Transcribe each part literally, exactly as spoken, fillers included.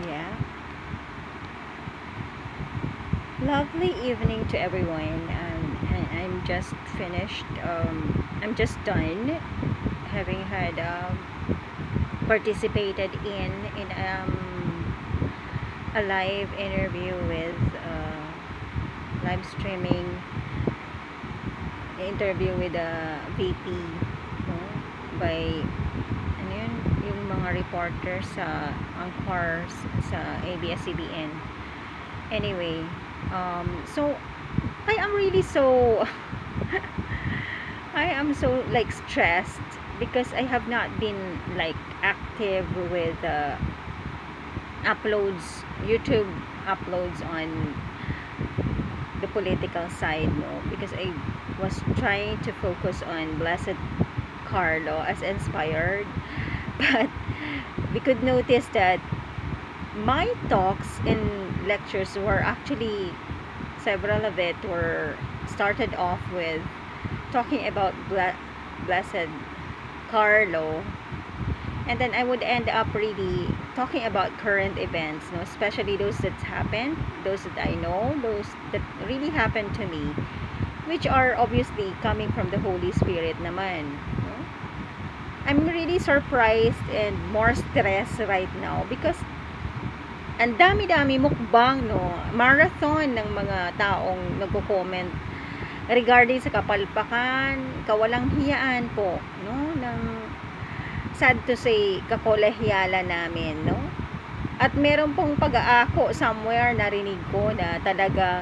Yeah. Lovely evening to everyone. Um, I- I'm just finished. Um, I'm just done having had um, participated in in um, a live interview with uh, live streaming interview with a V P, no? By ano yun, yung mga reporters sa anchors sa A B S C B N. Anyway, um, so I am really so I am so like stressed because I have not been like active with uh, uploads, YouTube uploads on the political side, no, because I was trying to focus on Blessed Carlo as inspired, but we could notice that my talks and lectures were actually, several of it were started off with talking about Blessed Carlo, and then I would end up really talking about current events, no, especially those that happened, those that I know, those that really happened to me, which are obviously coming from the Holy Spirit naman, no? I'm really surprised and more stressed right now because ang dami-dami mukbang, no, marathon ng mga taong nagko-comment regarding sa kapalpakan, kawalang hiyaan po, no, ng, sad to say, kakolehyala namin, no? At meron pong pag-aako somewhere, narinig ko na talagang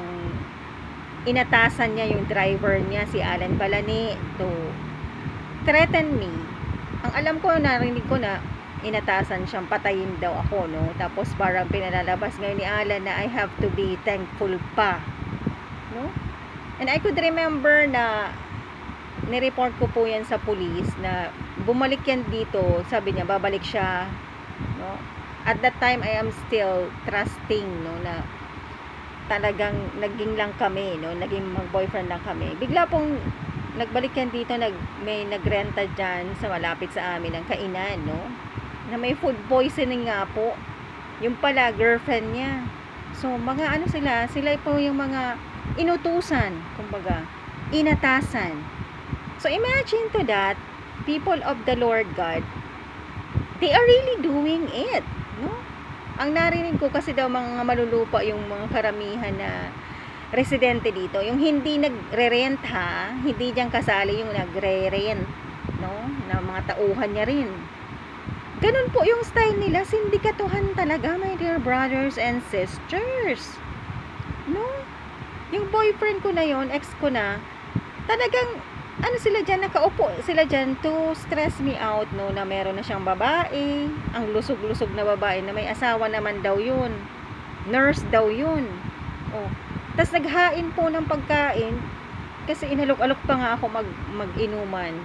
inatasan niya yung driver niya, si Alan Balani, to threaten me. Ang alam ko, narinig ko na inatasan siyang patayin daw ako, no? Tapos parang pinalalabas ngayon ni Alan na I have to be thankful pa, no? And I could remember na nireport ko po yan sa police na bumalik yan dito, sabi niya babalik siya, no? At that time I am still trusting, no, na talagang naging lang kami, no, naging mag-boyfriend lang kami. Bigla pong nagbalik yan dito, nag, may nagrenta dyan sa malapit sa amin ng kainan, no, na may food poisoning nga po, yung pala girlfriend niya. So mga ano sila, sila po yung mga inutusan, kumbaga inatasan. So imagine to that, people of the Lord God, they are really doing it, no? Ang narinig ko kasi daw mga malulupa yung mga karamihan na residente dito, yung hindi nagre-rent, ha, hindi diyan kasali yung nagre-rent, no, na mga tauhan niya rin. Ganun po yung style nila, sindikatuhan talaga, my dear brothers and sisters, no? Yung boyfriend ko na yon, ex ko na, talagang ano sila dyan, nakaupo sila dyan to stress me out, no, na meron na siyang babae, ang lusog-lusog na babae na may asawa naman daw yun, nurse daw yun, oh, tas naghain po ng pagkain kasi inalok-alok pa nga ako mag, mag-inuman.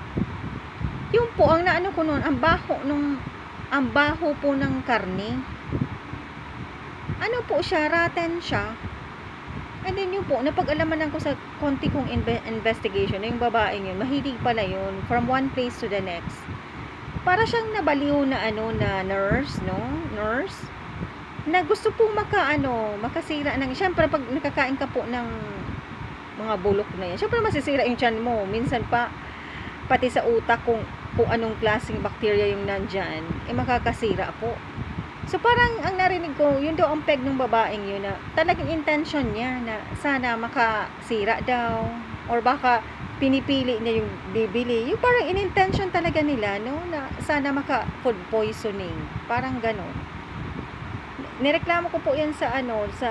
Yun po, ang naano ko noon, ang baho nung, ang baho po ng karne, ano po siya, rotten siya. And then yun po, napag-alamanan ko sa konti kong inve- investigation na yung babaeng yun, mahilig pala yun, from one place to the next. Para siyang nabaliw na ano, na nurse, no? Nurse, na gusto pong maka, ano, makasira ng, syempre pag nakakain ka po ng mga bulok na yan, syempre masisira yung tiyan mo. Minsan pa, pati sa utak kung, kung anong klaseng bacteria yung nandyan, eh makakasira po. So parang ang narinig ko, yun daw ang peg ng babaeng yun na talagang intention niya na sana makasira daw, or baka pinipili niya yung bibili. Yung parang in-intention talaga nila, no, na sana maka food poisoning. Parang ganon. Nireklamo ko po yan sa ano, sa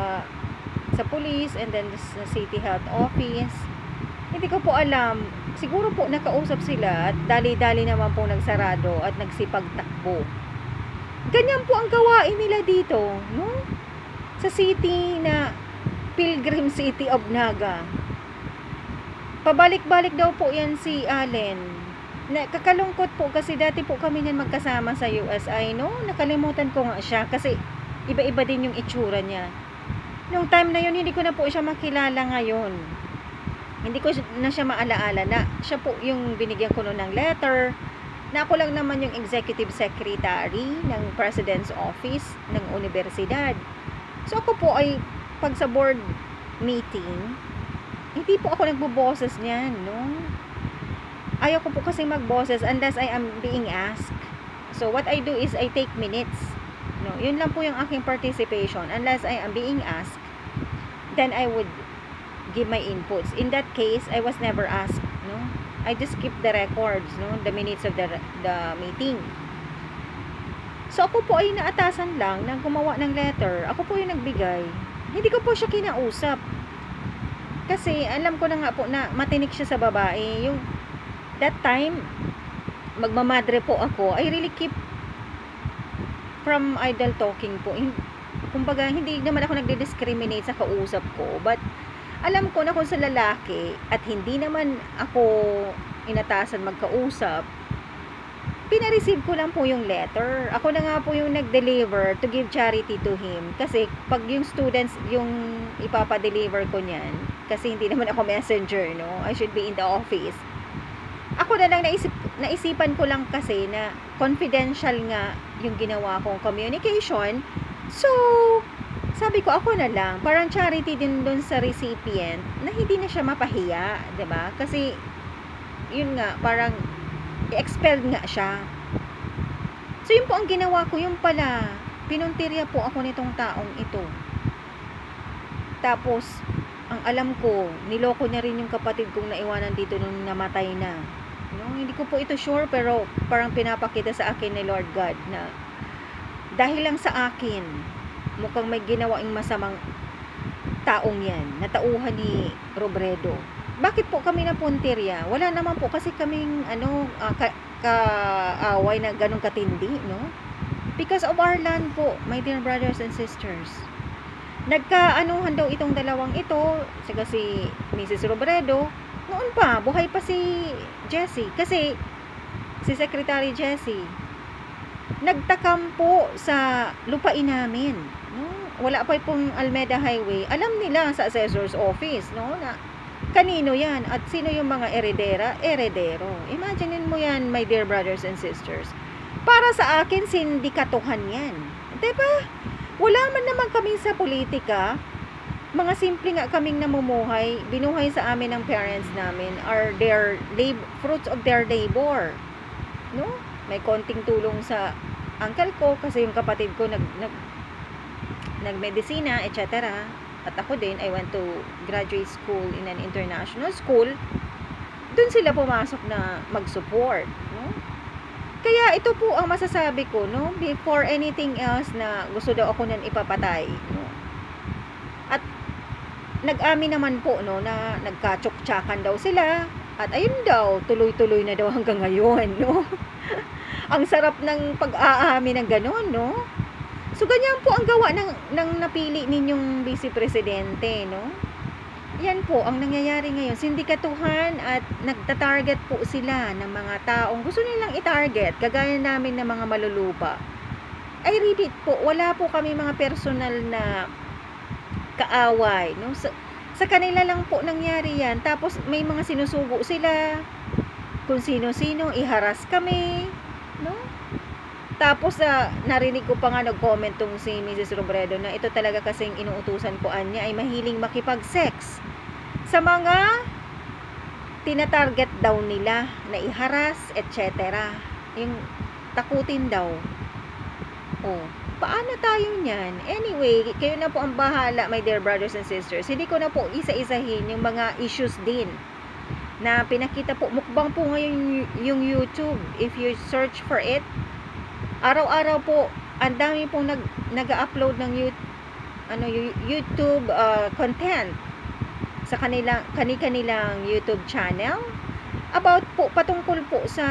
sa police and then sa city health office. Hindi ko po alam. Siguro po nakausap sila at dali-dali naman po nagsarado at nagsipagtakbo. Ganyan po ang gawain nila dito, no? Sa city na Pilgrim City of Naga. Pabalik-balik daw po yan si Allen. Na, kakalungkot po kasi dati po kami niyan magkasama sa U S I, no? Nakalimutan ko nga siya kasi iba-iba din yung itsura niya. Nung time na yun, hindi ko na po siya makilala ngayon. Hindi ko na siya maalaala na siya po yung binigyan ko noon ng letter na ako lang naman yung executive secretary ng president's office ng universidad. So ako po ay pag sa board meeting, hindi po ako nagboboses niyan, no? Ayaw ko po kasi magboses unless I am being asked. So what I do is I take minutes. No, yun lang po yung aking participation. Unless I am being asked, then I would give my inputs. In that case, I was never asked, no? I just keep the records, no, the minutes of the the meeting. So ako po ay naatasan lang na gumawa ng letter. Ako po yung nagbigay. Hindi ko po siya kinausap. Kasi alam ko na nga po na matinik siya sa babae. Yung that time magmamadre po ako. I really keep from idle talking po. Kumbaga hindi naman ako nagdi-discriminate sa kausap ko, but alam ko na kung sa lalaki at hindi naman ako inatasan magkausap, pinareceive ko lang po yung letter. Ako na nga po yung nag-deliver to give charity to him. Kasi pag yung students yung ipapa-deliver ko niyan, kasi hindi naman ako messenger, no? I should be in the office. Ako na lang naisip, naisipan ko lang kasi na confidential nga yung ginawa kong communication. So, sabi ko, ako na lang, parang charity din dun sa recipient na hindi na siya mapahiya, 'di ba? Kasi yun nga, parang i-expelled nga siya. So yun po ang ginawa ko, yung pala pinuntirya po ako nitong taong ito. Tapos ang alam ko, niloko niya rin yung kapatid kong naiwanan dito nung namatay na, no? Hindi ko po ito sure, pero parang pinapakita sa akin ni Lord God na dahil lang sa akin, mukhang may ginawaing masamang taong yan, natauhan ni Robredo. Bakit po kami napuntirya? Wala naman po kasi kaming ano, uh, ka, kaaway na ganun katindi, no? Because of our land po, my dear brothers and sisters. Nagkaanuhan daw itong dalawang ito, saka si Missus Robredo, noon pa, buhay pa si Jessie. Kasi si Secretary Jessie, nagtakam po sa lupain namin, no? Wala pa pong Almeda Highway. Alam nila sa assessor's office, no, na kanino yan at sino yung mga eredera, eredero. Imagine mo yan, my dear brothers and sisters. Para sa akin, sindikatuhan yan, diba? Wala man naman kami sa politika. Mga simple nga kaming namumuhay, binuhay sa amin ng parents namin are their lab- fruits of their labor, no? May konting tulong sa uncle ko kasi yung kapatid ko nag, nag nagmedisina, et cetera. At ako din, I went to graduate school in an international school. Doon sila pumasok na mag-support, no? Kaya ito po ang masasabi ko, no? Before anything else na gusto daw ako nan ipapatay, no? At nag-amin naman po, no, na nagkatsok-tsakan daw sila. At ayun daw, tuloy-tuloy na daw hanggang ngayon, no? Ang sarap ng pag-aami ng gano'n, no? So, ganyan po ang gawa ng, ng napili ninyong Vice Presidente, no? Yan po ang nangyayari ngayon. Sindikatuhan at nagtatarget po sila ng mga taong gusto nilang i-target, kagaya namin ng mga malulupa. I repeat po, wala po kami mga personal na kaaway, no? Sa, sa kanila lang po nangyari yan. Tapos, may mga sinusugo sila, kung sino-sino, iharas kami, no? Tapos uh, narinig ko pa nga nag-comment tong si Missus Robredo na ito talaga kasing inuutusan ko anya ay mahiling makipag-sex sa mga tinatarget daw nila na iharas, et cetera. Yung takutin daw. Oh, paano tayo niyan? Anyway, kayo na po ang bahala, my dear brothers and sisters. Hindi ko na po isa-isahin yung mga issues din na pinakita po. Mukbang po ngayon yung YouTube. If you search for it, araw-araw po, ang dami pong nag, nag-upload ng YouTube, ano, YouTube uh, content sa kanilang, kani-kanilang YouTube channel about po, patungkol po sa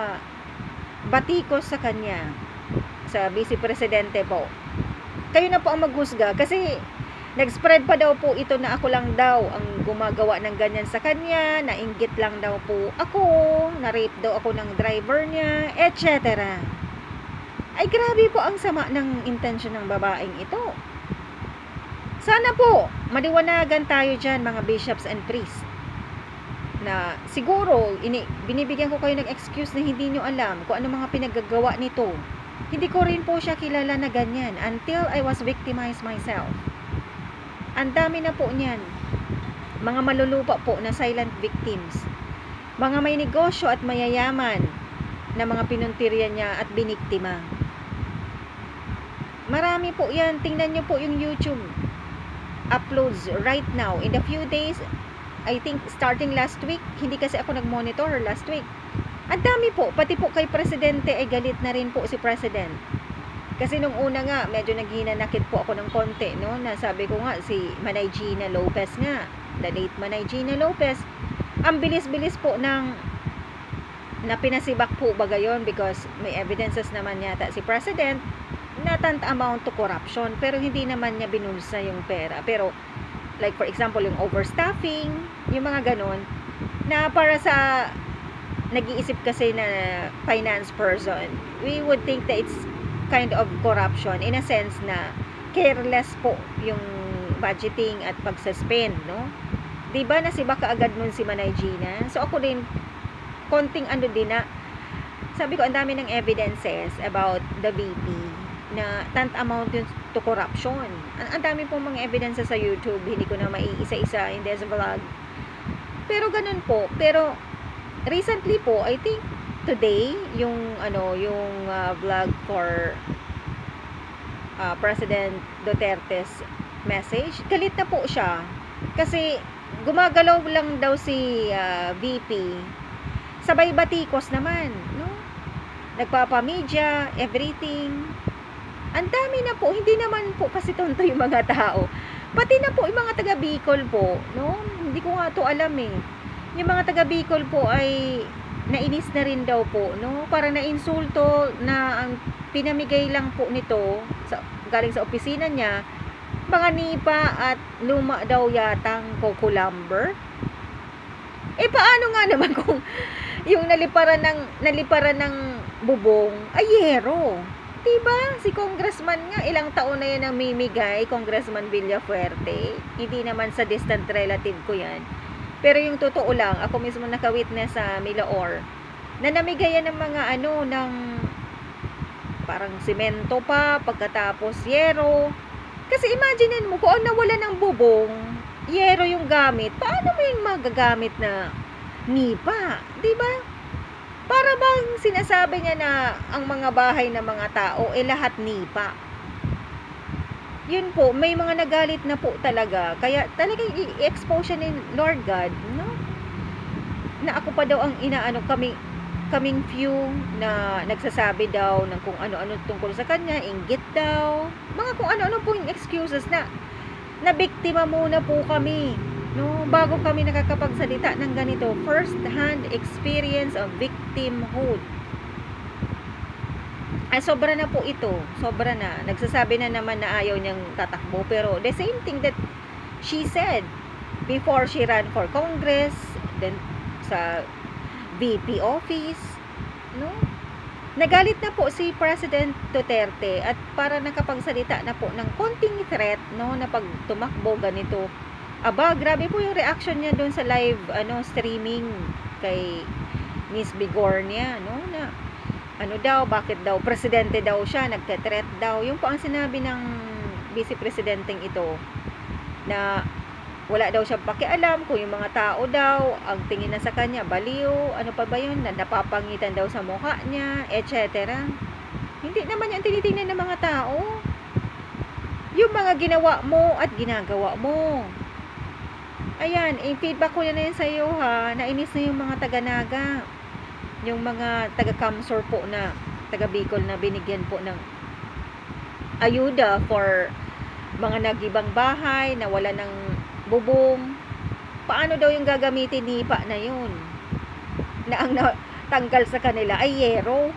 batikos sa kanya, sa Vice Presidente po. Kayo na po ang maghusga kasi nag-spread pa daw po ito na ako lang daw ang gumagawa ng ganyan sa kanya, nainggit lang daw po ako, na-rape daw ako ng driver niya, et cetera. Ay grabe po ang sama ng intensyon ng babaeng ito. Sana po maliwanagan tayo dyan, mga bishops and priests, na siguro ini, binibigyan ko kayo ng excuse na hindi nyo alam kung ano mga pinaggagawa nito. Hindi ko rin po siya kilala na ganyan until I was victimized myself. Ang dami na po niyan. Mga malulupa po na silent victims. Mga may negosyo at mayayaman na mga pinuntirya niya at biniktima. Marami po yan. Tingnan nyo po yung YouTube uploads right now. In the few days, I think starting last week, hindi kasi ako nag-monitor last week. Ang dami po, pati po kay Presidente ay galit na rin po si President. Kasi nung una nga, medyo naghinanakit po ako ng konti, no? Nasabi ko nga, si Manay Gina Lopez nga, the late Manay Gina Lopez, ang bilis-bilis po ng na pinasibak po baga yun because may evidences naman yata si President na tant amount to corruption, pero hindi naman niya binulsa yung pera. Pero, like for example, yung overstaffing, yung mga ganon, na para sa nag-iisip kasi na finance person, we would think that it's kind of corruption in a sense na careless po yung budgeting at pag-suspend, no? Diba nasibak kaagad nun si Manay Gina? So ako din, konting ano din na, sabi ko, ang dami ng evidences about the V P na tant amount yun to corruption. Ang, ang dami pong mga evidences sa YouTube, hindi ko na maiisa-isa in this vlog. Pero ganun po. Pero recently po, I think today, yung ano, yung uh, vlog for uh, President Duterte's message, galit na po siya. Kasi gumagalaw lang daw si uh, V P. Sabay batikos naman, no? Nagpapamedya, everything. Ang dami na po, hindi naman po kasi tonto yung mga tao. Pati na po yung mga taga Bicol po, no? Hindi ko nga to alam eh. Yung mga taga Bicol po ay nainis na rin daw po, no? Para na-insulto na ang pinamigay lang po nito sa, galing sa opisina niya, mga nipa at luma daw yatang coco lumber. Eh paano nga naman kung yung naliparan ng naliparan ng bubong ay yero? Diba? Si congressman nga, ilang taon na yan ang mimigay, Congressman Villafuerte. Hindi naman sa distant relative ko yan. Pero yung totoo lang, ako mismo nakawitness sa Milaor, na namigayan ng mga ano, ng parang simento pa, pagkatapos yero. Kasi imagine mo, kung nawala ng bubong, yero yung gamit, paano mo yung magagamit na nipa? Diba? Para bang sinasabi niya na ang mga bahay ng mga tao, eh lahat nipa. Yun po, may mga nagalit na po talaga. Kaya talagang i-expose siya ni Lord God, no? Na ako pa daw ang inaano, kami, kaming few na nagsasabi daw ng kung ano-ano tungkol sa kanya, inggit daw. Mga kung ano-ano po yung excuses na na biktima muna po kami, no? Bago kami nakakapagsalita ng ganito, first-hand experience of victimhood. Ay, sobra na po ito. Sobra na. Nagsasabi na naman na ayaw niyang tatakbo. Pero the same thing that she said before she ran for Congress, then sa V P office, no? Nagalit na po si President Duterte at para nakapagsalita na po ng konting threat, no, na pag tumakbo ganito. Aba, grabe po yung reaction niya doon sa live ano streaming kay Miss Bigornia, no, na ano daw, bakit daw presidente daw siya, nagte-threat daw. Yung po ang sinabi ng vice presidenteng ito na wala daw siyang pakialam kung yung mga tao daw ang tingin na sa kanya baliw, ano pa ba yun, na napapangitan daw sa mukha niya, et cetera. Hindi naman yan tinitingnan ng mga tao. Yung mga ginawa mo at ginagawa mo. Ayan, i-feedback ko na yan sa iyo ha. Nainis na yung mga taga-Naga. Yung mga taga-Kamsor po na taga Bicol na binigyan po ng ayuda for mga nagibang bahay na wala ng bubong. Paano daw yung gagamitin nipa na yun? Na ang tanggal sa kanila ay yero,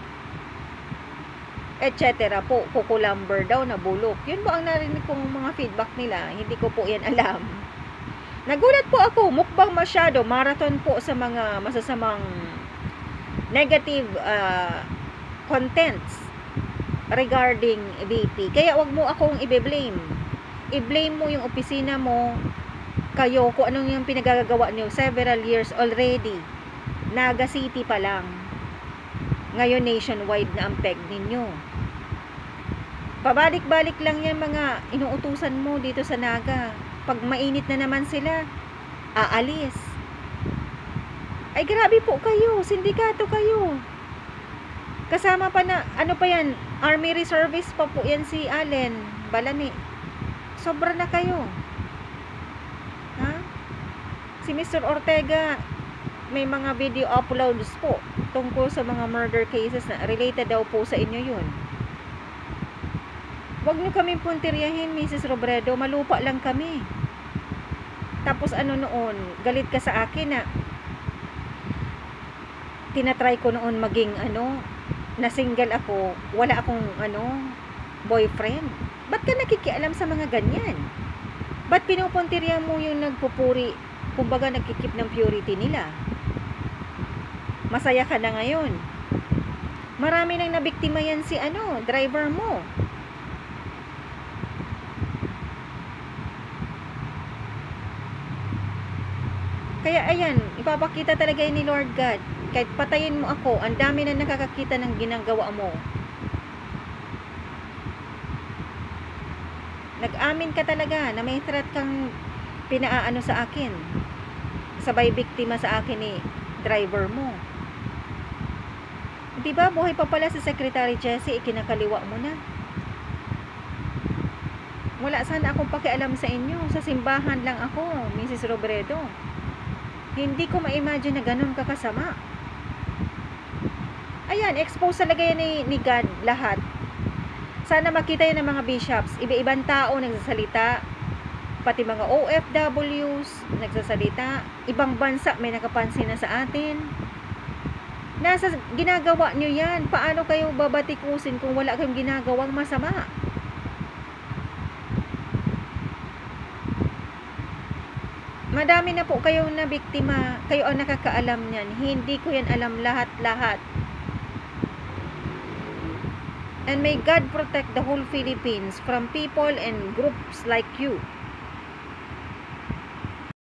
et cetera po, coco lumber daw na bulok. Yun po ang narinig kong mga feedback nila. Hindi ko po yan alam. Nagulat po ako, mukbang masyado, marathon po sa mga masasamang negative uh, contents regarding V P. Kaya wag mo akong i-blame. I-blame mo yung opisina mo, kayo kung anong yung pinagagawa nyo several years already. Naga City pa lang. Ngayon nationwide na ang peg ninyo. Pabalik-balik lang yan mga inuutusan mo dito sa Naga. Pag mainit na naman sila, aalis. Ay grabe po kayo, sindikato kayo. Kasama pa na, ano pa yan, Army Reservist pa po yan si Allen Balani. Sobra na kayo. Ha? Si Mister Ortega, may mga video uploads po tungkol sa mga murder cases na related daw po sa inyo yun. Huwag nyo kaming puntiryahin, Missus Robredo. Malupa lang kami. Tapos ano noon, galit ka sa akin na tinatry ko noon maging ano, na single ako, wala akong ano, boyfriend. Ba't ka nakikialam sa mga ganyan? Ba't pinupuntirya mo yung nagpupuri, kumbaga nagkikip ng purity nila? Masaya ka na ngayon. Marami nang nabiktima yan si ano, driver mo. Kaya ayan, ipapakita talaga yun ni Lord God. Kahit patayin mo ako, ang dami na nakakakita ng ginagawa mo. Nag-amin ka talaga na may threat kang pinaaano sa akin. Sabay biktima sa akin ni driver mo. Diba, buhay pa pala si Secretary Jessie, ikinakaliwa mo na. Wala sana akong pakialam sa inyo. Sa simbahan lang ako, Missus Robredo. Hindi ko ma-imagine na ganun kakasama. Ayan, expose talaga yan ni, ni God lahat. Sana makita yan ng mga bishops. Iba-ibang tao nagsasalita. Pati mga O F Ws nagsasalita. Ibang bansa may nakapansin na sa atin. Nasa ginagawa nyo yan. Paano kayo babatikusin kung wala kayong ginagawang masama? Madami na po kayong nabiktima. Kayo ang nakakaalam niyan. Hindi ko yan alam lahat-lahat. And may God protect the whole Philippines from people and groups like you.